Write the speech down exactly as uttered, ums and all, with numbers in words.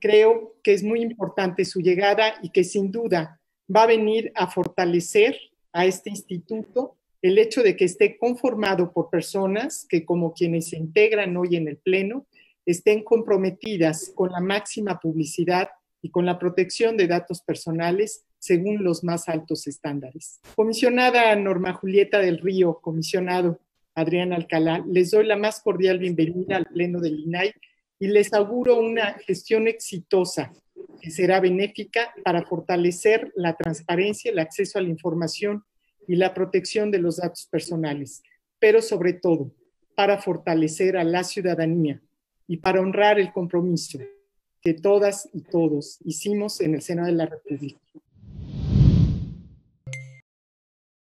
Creo que es muy importante su llegada y que sin duda va a venir a fortalecer a este instituto el hecho de que esté conformado por personas que, como quienes se integran hoy en el Pleno, estén comprometidas con la máxima publicidad y con la protección de datos personales según los más altos estándares. Comisionada Norma Julieta del Río, comisionado Adrián Alcalá, les doy la más cordial bienvenida al Pleno del I N A I y les auguro una gestión exitosa que será benéfica para fortalecer la transparencia, el acceso a la información y la protección de los datos personales, pero sobre todo para fortalecer a la ciudadanía y para honrar el compromiso que todas y todos hicimos en el Senado de la República.